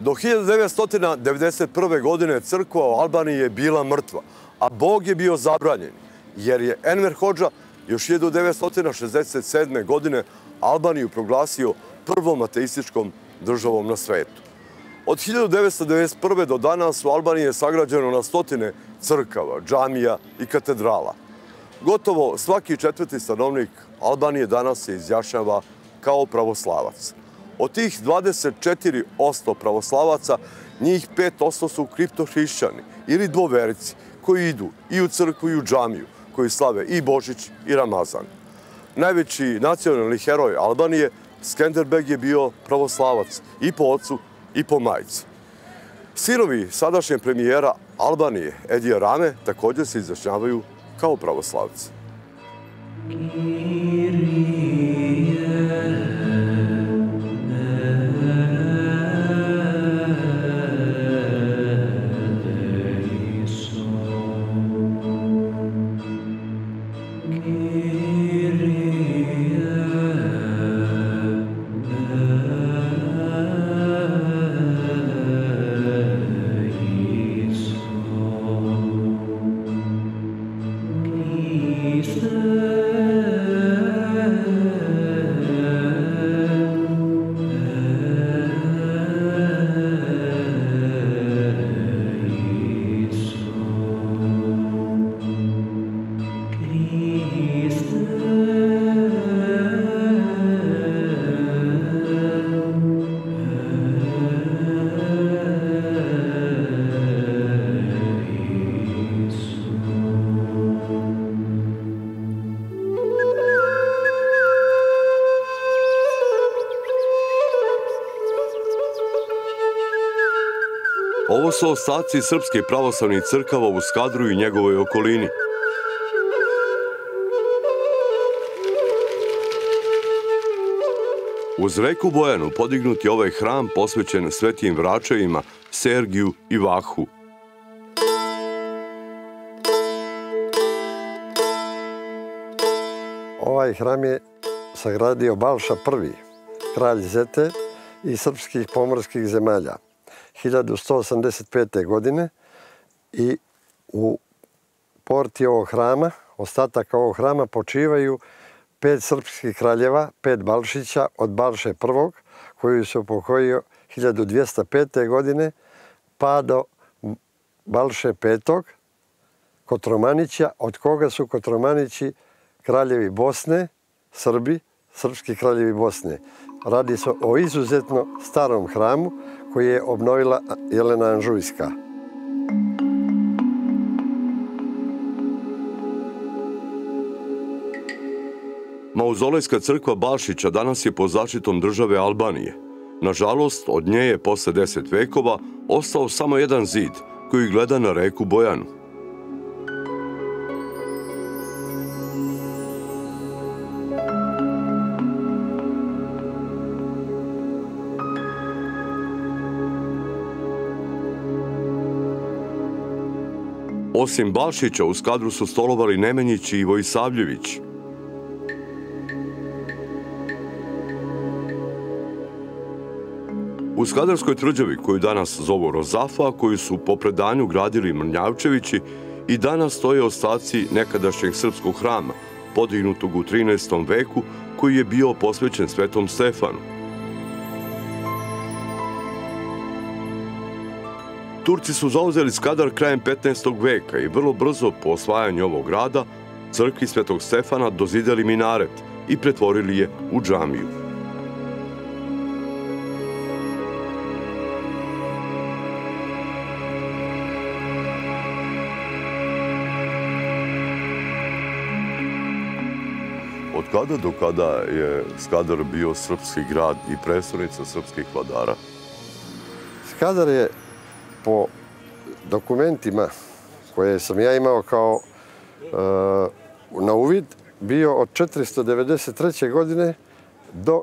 Do 1991. godine crkva u Albaniji je bila mrtva, a Bog je bio zabranjen, jer je Enver Hodža još 1967. godine Albaniju proglasio prvom ateističkom državom na svetu. Od 1991. do danas u Albaniji je sagrađeno na stotine crkava, džamija i katedrala. Gotovo svaki četvrti stanovnik Albanije danas se izjašnjava kao pravoslavac. Od tih 24% pravoslavaca, njih 5% su kriptohrišćani ili dvoverici koji idu i u crkvu i u džamiju, koji slave i Božić i Ramazan. Najveći nacionalni heroj Albanije, Skenderbeg, je bio pravoslavac i po ocu i po majci. Sinovi sadašnjeg premijera Albanije, Edija Rame, također se izjašnjavaju kao pravoslavci. Ovo su ostaci srpske pravoslavnih crkava u Skadru i njegovoj okolini. Uz reku Bojanu podignut je ovaj hram posvećen svetim vračevima Sergiju i Vahu. Ovaj hram je sagradio Balša I, kralj Zete i srpskih pomorskih zemalja, 1185. godine, i u porti ovog hrama, ostataka ovog hrama, počivaju 5 srpskih kraljeva, 5 Balšića od Balše I, koji se upokojio 1205. godine, pa do Balše V, Kotromanića, od koga su Kotromanići kraljevi Bosne, Srbi, srpski kraljevi Bosne. Radi se o izuzetno starom hramu koji je obnovila Jelena Anžujska. Mauzolejska crkva Balšića danas je pod zaštitom države Albanije. Nažalost, od nje je posle 10 vekova ostao samo jedan zid koji gleda na reku Bojanu. Osim Balšića, u Skadru su stolovali Nemanjići i Vojsavljević. U Skadarskoj tvrđavi, koju danas zovu Rozafa, koju su po predanju gradili Mrnjavčevići, i danas stoje ostaci nekadašnjeg srpskog hrama, podignutog u 13. veku, koji je bio posvećen Svetom Stefanu. Turci su zauzeli Skadar krajem 15. veka i vrlo brzo po osvajanju ovog grada crkvi Svetog Stefana dozidali minaret i pretvorili je u džamiju. Od kada do kada je Skadar bio srpski grad i prestonica srpskih vladara? Skadar je po dokumentima koje sam ja imao kao na uvid bio od 493. godine do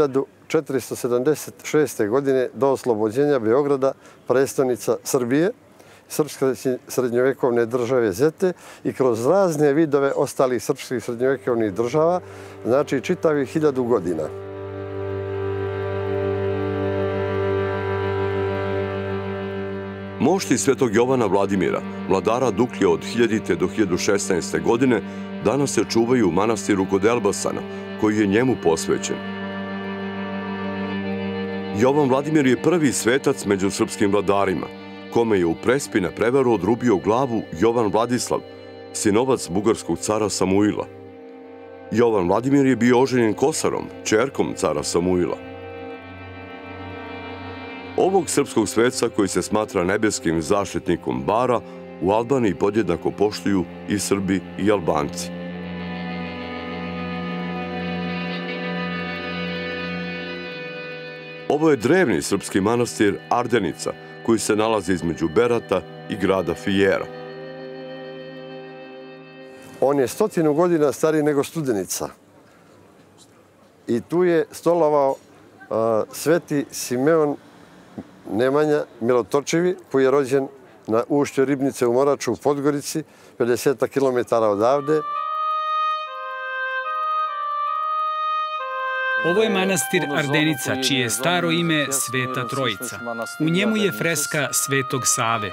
1476. godine do oslobođenja Beograda, prestonica Srbije, srpske srednjovekovne države Zete, i kroz razne vidove ostalih srpskih srednjovekovnih država, znači čitavih 1000 godina. Mošti svetog Jovana Vladimira, vladara Duklja od 1000. do 1016. godine, danas se čuvaju u manastiru kod Elbasana, koji je njemu posvećen. Jovan Vladimir je prvi svetac među srpskim vladarima, kome je u Prespi na prevaru odrubio glavu Jovan Vladislav, sinovac bugarskog cara Samuila. Jovan Vladimir je bio oženjen Kosarom, ćerkom cara Samuila. Ovog srpskog sveca, koji se smatra nebeskim zaštitnikom bara, u Albaniji podjednako poštuju i Srbi i Albanci. Ovo je drevni srpski manastir Ardenica, koji se nalazi između Berata i grada Fijera. On je 100 godina stariji nego Studenica. I tu je stolovao sveti Simeon Nemanja Milotočevi, koji je rođen na ušću Ribnice u Moraču u Podgorici, 50 km odavde. Ovo je manastir Ardenica, čije je staro ime Sveta Trojica. U njemu je freska Svetog Save.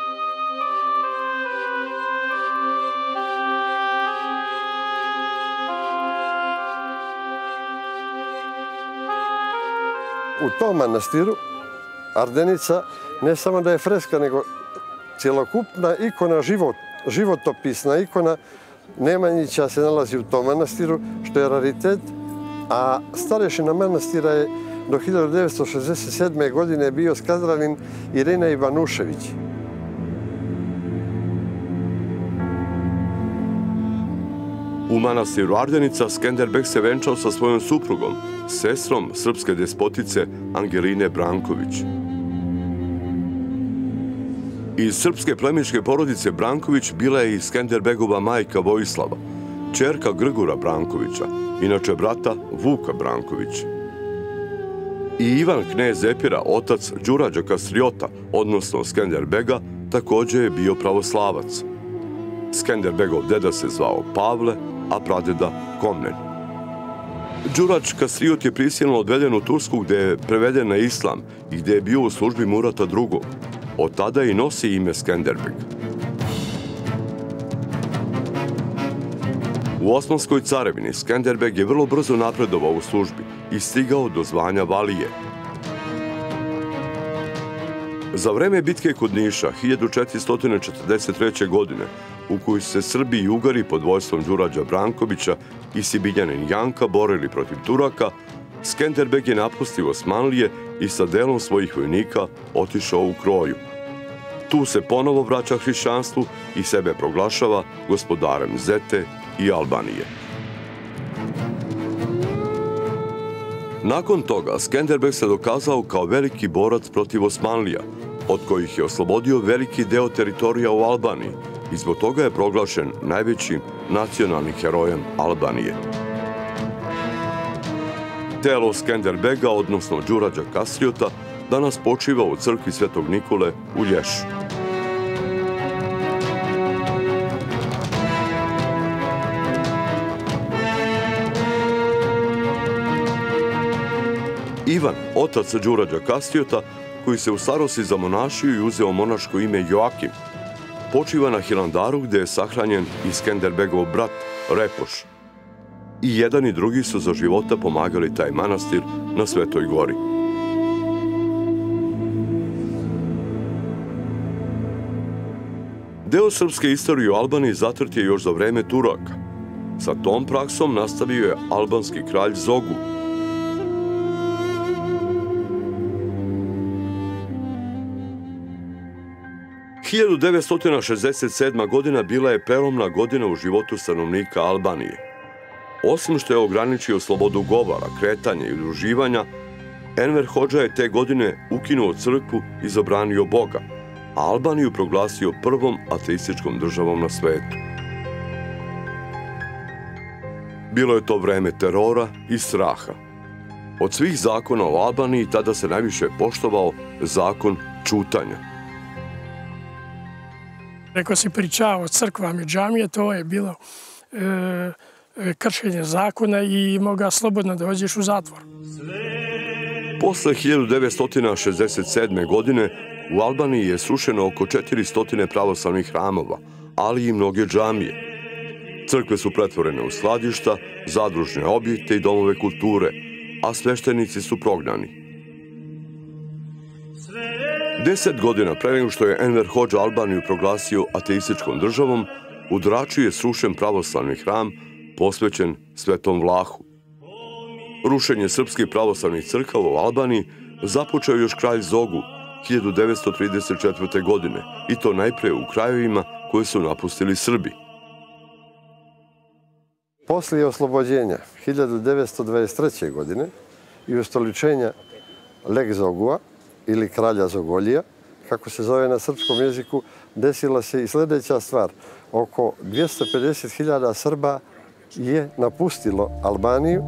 U tom manastiru Ardenica ne samo da je freska, nego cjelokupna ikona, životopisna ikona Nemanjića se nalazi u tom manastiru, što je raritet, a starešina manastira je do 1967. godine bio Skadralin Irina Ivanušević. U manastiru Ardenica Skenderbeg se venčao sa svojom suprugom, sestrom srpske despotice Angeline Branković. Iz srpske plemičke porodice Branković bila je i Skenderbegova majka Vojislava, ćerka Grgura Brankovića, inače brata Vuka Brankovića. I Ivan knez Epira, otac Đurađa Kastriota, odnosno Skenderbega, također je bio pravoslavac. Skenderbegov deda se zvao Pavle, a pradeda Komnen. Đurađ Kastriot je prisilno odveden u Tursku, gde je preveden na islam i gde je bio u službi Murata II. Od tada i nosi ime Skenderbeg. U Osmanskoj carevini Skenderbeg je vrlo brzo napredovao u službi i stigao do zvanja valije. Za vreme bitke kod Niša 1443. godine, u kojoj su se Srbi i Ugari pod vojstvom Đurađa Brankovića i Sibinjanin Janka borili protiv Turaka, Skenderbeg je napustio Osmanlije i sa delom svojih vojnika otišao u Kroju. Tu se ponovo vraća hrišćanstvu i sebe proglašava gospodarem Zete i Albanije. Nakon toga Skenderbeg se dokazao kao veliki borac protiv Osmanlija, od kojih je oslobodio veliki deo teritorija u Albaniji i zbog toga je proglašen najvećim nacionalnim herojem Albanije. Telo Skenderbega, odnosno Đurađa Kastriota, danas počiva u crkvi Svetog Nikole u Lješu. Ivan, otac Đurađa Kastriota, koji se u starosti zamonašio i uzeo monaško ime Joakim, počiva na Hilandaru, gde je sahranjen i Skenderbegov brat Repoš. I jedan i drugi su za života pomagali taj manastir na Svetoj gori. Deo srpske istorije u Albaniji zatrt je još za vreme Turaka. Sa tom praksom nastavio je albanski kralj Zogu. – 1967. godina bila je prelomna godina u životu stanovnika Albanije. Osim što je ograničio slobodu govora, kretanja i udruživanja, Enver Hodža je te godine ukinuo crkvu i zabranio Boga, a Albaniju proglasio prvom ateističkom državom na svetu. Bilo je to vreme terora i straha. Od svih zakona u Albaniji tada se najviše poštovao zakon ćutanja. Ako si pričao o crkvama i džamije, to je bilo kršenje zakona i moga slobodno da dođeš u zatvor. Posle 1967. godine u Albaniji je srušeno oko 400 pravoslavnih hramova, ali i mnoge džamije. Crkve su pretvorene u skladišta, zadružne objekte i domove kulture, a sveštenici su prognani. 10 godina pre nego što je Enver Hodža Albaniju proglasio ateističkom državom, u Draču je srušen pravoslavni hram posvećen Svetom Vlahu. Rušenje srpskih pravoslavnih crkava u Albaniji započeo još kralj Zogu 1934. godine, i to najpre u krajevima koje su napustili Srbi. Poslije oslobođenja 1923. godine i ustoličenja Lek Zogua ili kralja Zogolija, kako se zove na srpskom jeziku, desila se i sljedeća stvar. Oko 250.000 Srba je napustilo Albaniju.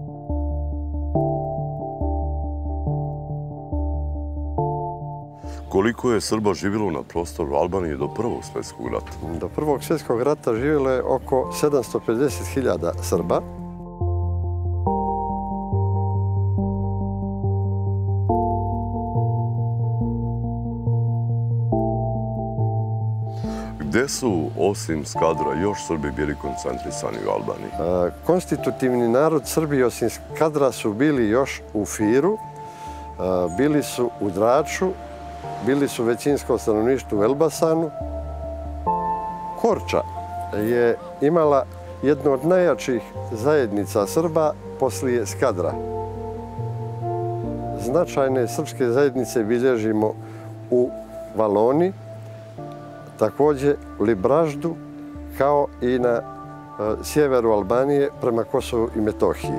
Koliko je Srba živjelo na prostoru Albanije do Prvog svjetskog rata? Do Prvog svjetskog rata živjelo je oko 750.000 Srba. Gde su, osim Skadra, još Srbi bili koncentrisani u Albaniji? Konstitutivni narod Srbi, osim Skadra, su bili još u Firu, bili su u Draču, bili su većinsko stanovništvo u Elbasanu. Korča je imala jednu od najjačih zajednica Srba poslije Skadra. Značajne srpske zajednice bilježimo u Valoni, također Libraždu, kao i na sjeveru Albanije prema Kosovu i Metohiji.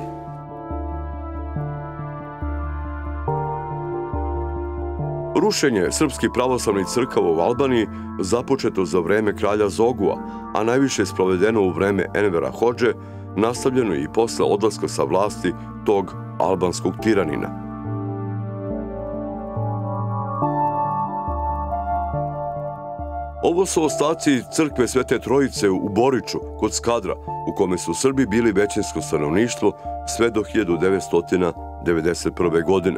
Rušenje srpskih pravoslavnih crkava u Albaniji započeto za vreme kralja Zogua, a najviše sprovedeno u vreme Envera Hodže, nastavljeno je i posle odlaska sa vlasti tog albanskog tiranina. Ovo su ostaci crkve Svete Trojice u Boriču, kod Skadra, u kome su Srbi bili većinsko stanovništvo sve do 1991. godine.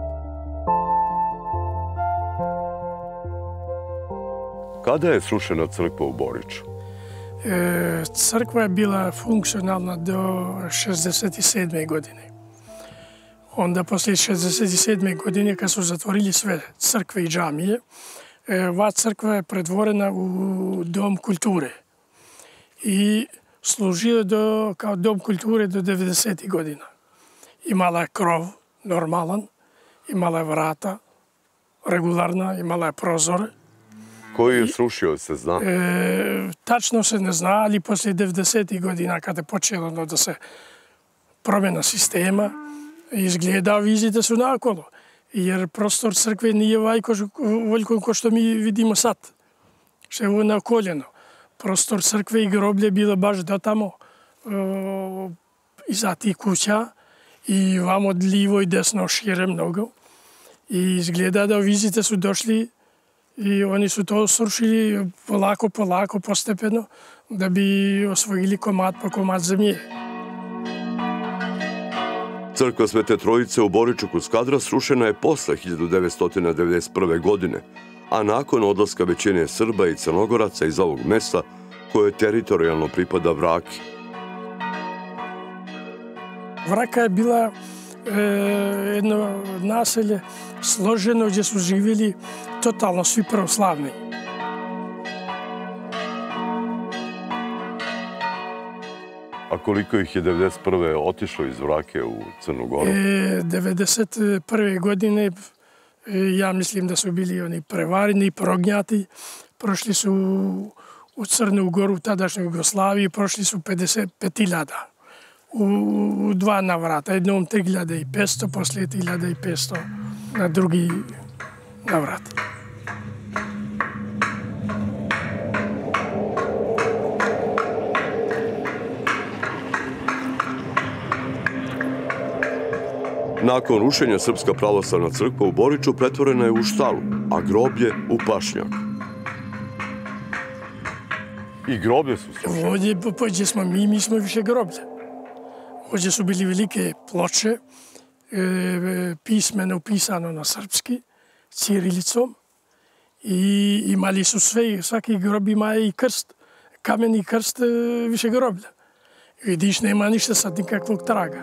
Kada je srušena crkva u Boriču? Crkva je bila funkcionalna do 1967. godine. Onda, poslije 1967. godine, kad su zatvorili sve crkve i džamije, ova crkva je pretvorena u dom kulture i služila kao dom kulture do 90. godina. Imala je krov normalan, imala je vrata regularna, imala je prozore. Koji je srušio, se zna? Tačno se ne zna, ali poslije 90. godina, kada je počelo da se promjena sistema, izgleda, vidite su nakolo. Jer prostor crkve nije voljko ko što mi vidimo sad. Što je ovo nakoljeno. Prostor crkve i groblje bilo baš do tamo, iza tih kuća, i vamo lijevo i desno šire mnogo. I izgleda da vidite su došli i oni su to srušili polako, postepeno, da bi osvojili komad po komad zemlje. Crkva Svete Trojice u Boriču kod Skadra srušena je posle 1991. godine, a nakon odlaska većine Srba i Crnogoraca iz ovog mesta, koje teritorijalno pripada Vraki. Vraka je bila jedno naselje složeno gdje su živjeli totalno svi pravoslavni. A koliko ih je 1991. otišlo iz Vrake u Crnu Goru? 1991. godine, ja mislim da su bili oni prevareni, prognjati. Prošli su u Crnu Goru, u tadašnjoj Jugoslaviji, prošli su 55.000. U dva navrata, jednom 3.500, poslije 3.500 na drugi navrat. Nakon rušenja Srpska pravoslavna crkva u Boriču pretvorena je u štalu, a groblje u pašnjak. I groblje su srušene. Ovdje smo mi smo više groblje. Ovdje su bili velike ploče pismeno upisano na srpski, cirilicom. I imali su sve, svaki grob ima i krst, kameni krst više groblja. Vidiš, nema ništa sad nikakvog traga.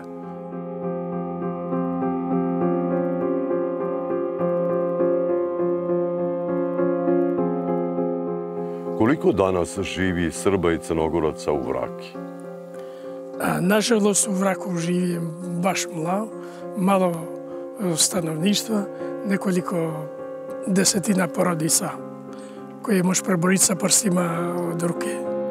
Koliko danas živi Srba i Crnogoraca u Vraki? Nažalost, u Vraku živi baš malo stanovništva, nekoliko desetina porodica koje možeš prebrojiti sa prstima od ruke.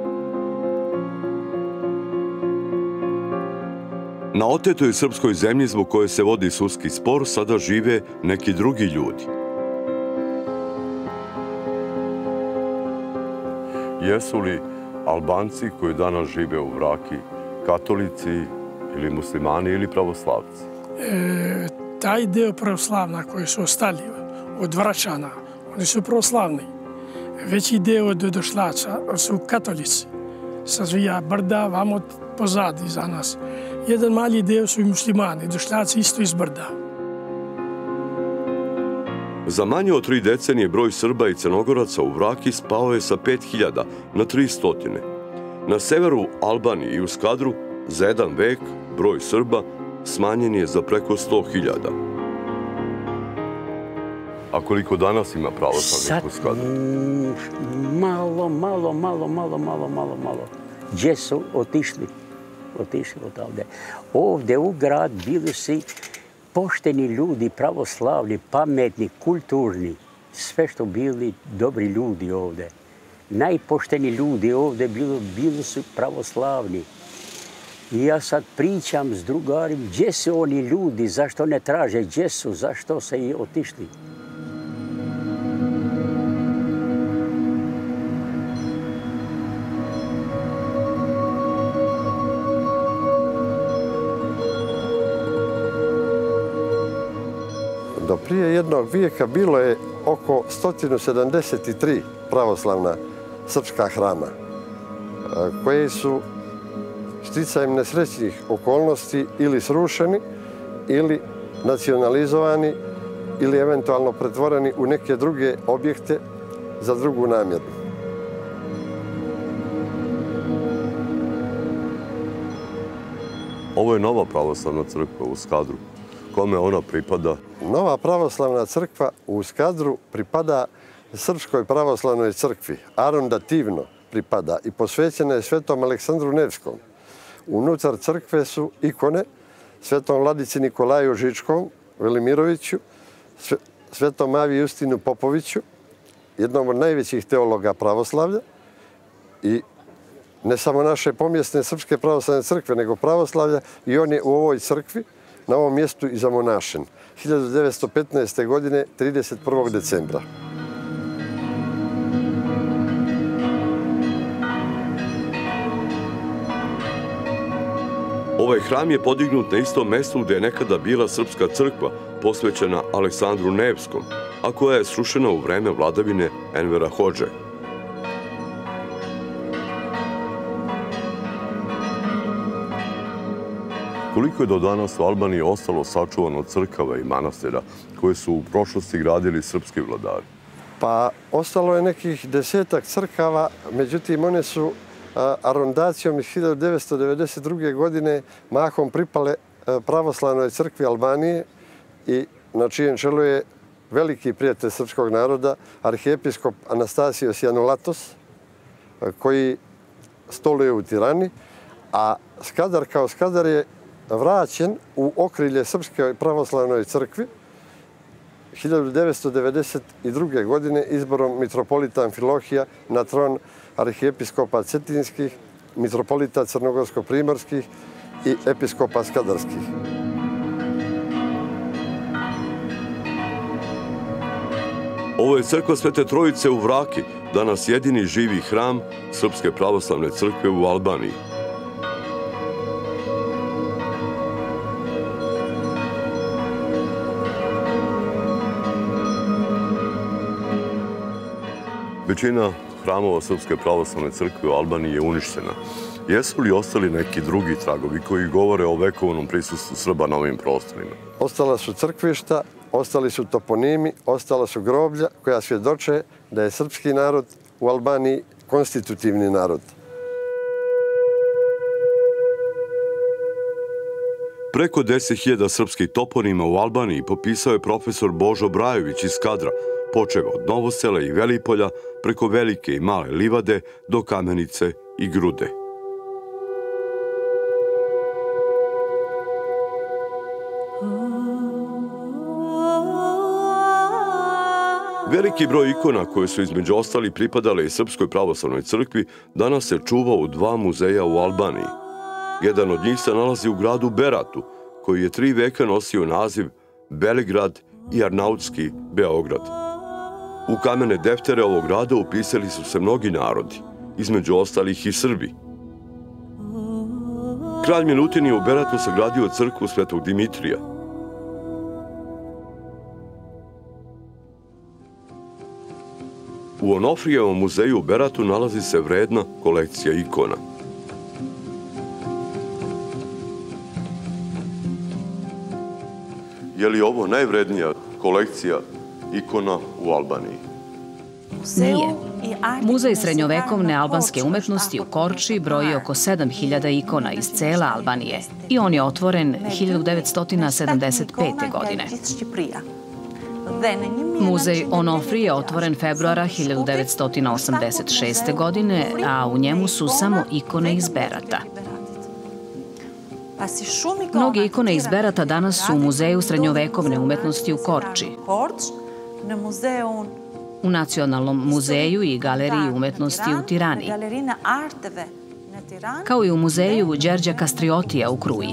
Na otetoj srpskoj zemlji zbog koje se vodi sudski spor sada žive neki drugi ljudi. Jesu li Albanci koji danas žive u Vraki katolici ili muslimani ili pravoslavci? Taj deo pravoslavna koji su ostali od Vračana, oni su pravoslavni. Veći deo od došlaca su katolici. Sa Zvija Brda, vamo pozadi za nas. Jedan mali deo su i muslimani, došlaci isto iz Brda. Za manje od 3 decenije broj Srba i Crnogoraca u Vraki spao je sa 5000 na 300. Na severu Albanije i u Skadru za jedan vek broj Srba smanjen je za preko 100.000. A koliko danas ima pravoslavnih u Skadru? Malo. Gdje su otišli? Otišli odavde. Ovdje u grad bili su pošteni ljudi, pravoslavni, pametni, kulturni. Sve što bili dobri ljudi ovdje. Najpošteni ljudi ovdje bili su pravoslavni. I ja sad pričam s drugarima, gdje su oni ljudi, zašto ne traže, gdje su, zašto se i otišli. Do prije jednog vijeka bilo je oko 173 pravoslavna srpska hrama, koje su sticajem nesrećnih okolnosti ili srušeni, ili nacionalizovani, ili eventualno pretvoreni u neke druge objekte za drugu namjeru. Ovo je nova pravoslavna crkva u Skadru. Kome ona pripada? Nova pravoslavna crkva u Skadru pripada Srpskoj pravoslavnoj crkvi. Arondativno pripada i posvećena je svetom Aleksandru Nevskom. Unutar crkve su ikone svetom Vladici Nikolaju Žičkom, Velimiroviću, svetom Avi Justinu Popoviću, jednom od najvećih teologa pravoslavlja, i ne samo naše pomjesne Srpske pravoslavne crkve, nego pravoslavlja, i on je u ovoj crkvi na ovom mjestu i zamonašen 1915. godine 31. decembra. Ovaj hram je podignut na istom mjestu gdje je nekada bila srpska crkva posvećena Aleksandru Nevskom, a koja je srušena u vreme vladavine Envera Hodže. Koliko je do danas u Albaniji ostalo sačuvano crkava i manastira koje su u prošlosti gradili srpski vladari? Pa ostalo je nekih 10-ak crkava, međutim one su arondacijom iz 1992. godine mahom pripale pravoslavnoj crkvi Albanije i na čijem čelu je veliki prijatelj srpskog naroda, arhijepiskop Anastasijos Janulatos, koji stoluje u Tirani, a Skadar kao Skadar je vraćen u okrilje Srpske pravoslavnoj crkvi 1992. godine izborom mitropolita Amfilohija na tron arhijepiskopa Cetinskih, mitropolita Crnogorsko-primorskih i episkopa Skadarskih. Ovo je crkva Svete Trojice u Vraki, danas jedini živi hram Srpske pravoslavne crkve u Albaniji. Većina hramova Srpske pravoslavne crkve u Albaniji je uništena. Jesu li ostali neki drugi tragovi koji govore o vekovnom prisustvu Srba na ovim prostorima? Ostala su crkvišta, ostali su toponimi, ostala su groblja koja svjedoče da je srpski narod u Albaniji konstitutivni narod. Preko 10.000 srpskih toponima u Albaniji popisao je profesor Božo Brajović iz Skadra, počev od Novosela i Velipolja, preko Velike i Male Livade do Kamenice i Grude. Veliki broj ikona koje su između ostali pripadale i Srpskoj pravoslavnoj crkvi danas se čuva u 2 muzeja u Albaniji. Jedan od njih se nalazi u gradu Beratu, koji je 3 veka nosio naziv Beligrad i Arnautski Beograd. U kamene deftere ovog grada upisali su se mnogi narodi, između ostalih i Srbi. Kralj Milutin je u Beratu sagradio crkvu Svetog Dimitrija. U Onofrijevom muzeju u Beratu nalazi se vredna kolekcija ikona. Je li ovo najvrednija kolekcija ikona u Albaniji? Nije. Muzej srednjovekovne albanske umetnosti u Korči broji oko 7000 ikona iz cele Albanije i on je otvoren 1975. godine. Muzej Onofri je otvoren februara 1986. godine, a u njemu su samo ikone iz Berata. Mnoge ikone iz Berata danas su u Muzeju srednjovekovne umetnosti u Korči, u Nacionalnom muzeju i Galeriji umetnosti u Tirani, kao i u Muzeju Đerđa Kastriotija u Kruji.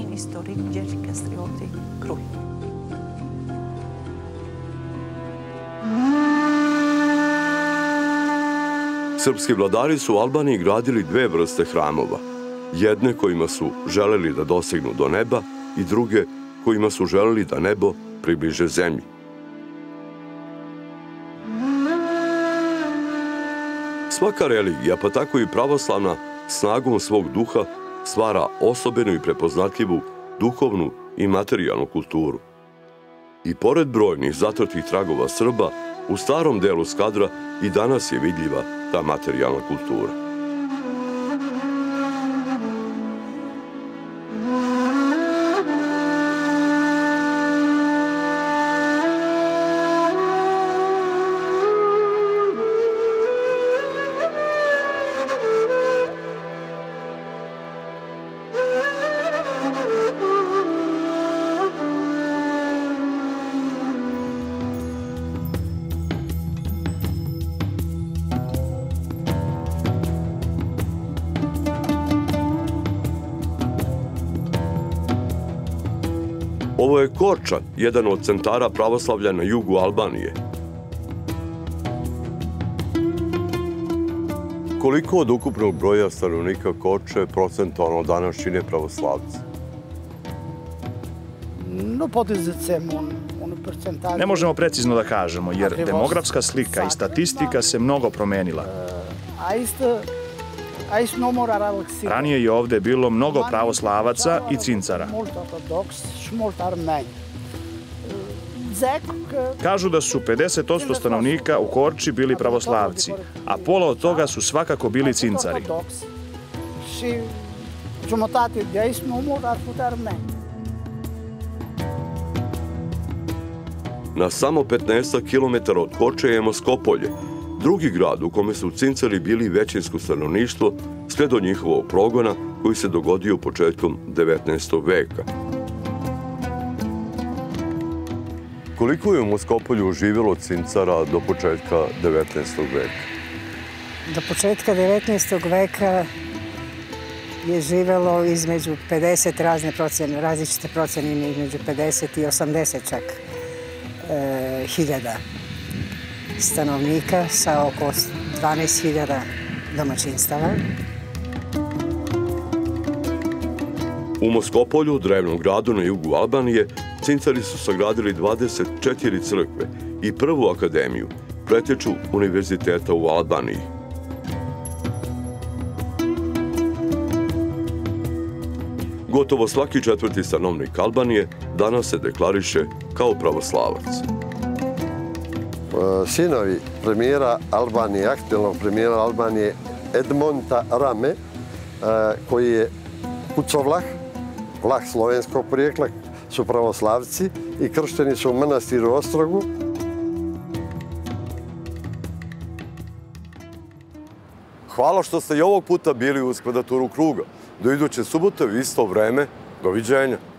Srpski vladari su u Albaniji gradili 2 vrste hramova. Jedne kojima su želeli da dosegnu do neba i druge kojima su želeli da nebo približe zemlji. Svaka religija, pa tako i pravoslavna, snagom svog duha stvara osobenu i prepoznatljivu duhovnu i materijalnu kulturu. I pored brojnih zatrtih tragova Srba, u starom delu Skadra i danas je vidljiva ta materijalna kultura. Ovo je Korča, jedan od centara pravoslavlja na jugu Albanije. Koliko od ukupnog broja stanovnika Korče procentualno danas čine pravoslavci? Ne možemo precizno da kažemo, jer demografska slika i statistika se mnogo promenila. Ranije je ovde bilo mnogo pravoslavaca i cincara. Kažu da su 50% stanovnika u Korči bili pravoslavci, a pola od toga su svakako bili cincari. Na samo 15 km od Korče je Moskopolje, drugi grad u kome su cincari bili većinsko stanovništvo sve do njihovog progona koji se dogodio početkom 19. veka. Koliko je u Moskopolju živjelo cincara do početka 19. veka? Do početka 19. veka je živjelo između 50 različite procjene, između 50 i 80 čak hiljada stanovnika sa oko 12.000 domaćinstava. U Moskopolju, drevnom gradu na jugu Albanije, cincari su sagradili 24 crkve i prvu akademiju, preteču univerziteta u Albaniji. gotovo svaki četvrti stanovnik Albanije danas se deklariše kao pravoslavac. Sinovi premijera Albanije, aktualnog premijera Albanije Edmonta Rame, koji je Kucovlah, Vlah slovenskog porijekla, su pravoslavci i kršteni su u manastiru Ostrogu. Hvala što ste i ovog puta bili uz Kvadraturu kruga. Do iduće subote u isto vreme. Doviđenja.